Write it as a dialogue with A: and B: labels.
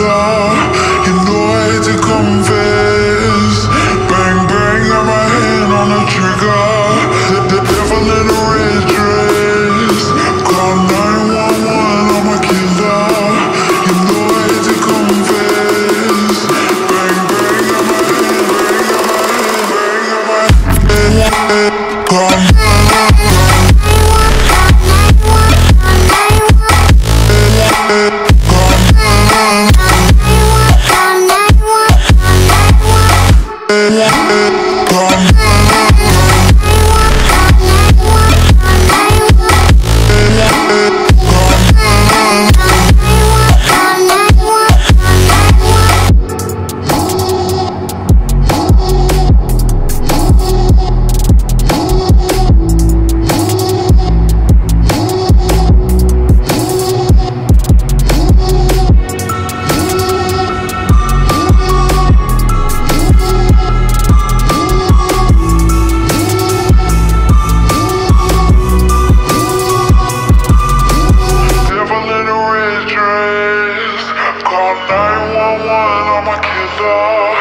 A: killer. You know I hate to confess. Bang bang, got my hand on the trigger. The devil in a red dress. Call 911, I'm a killer. You know I hate to confess. Bang bang, got my hand, bang, got my hand. Call 911. Call 911, I'm a killer.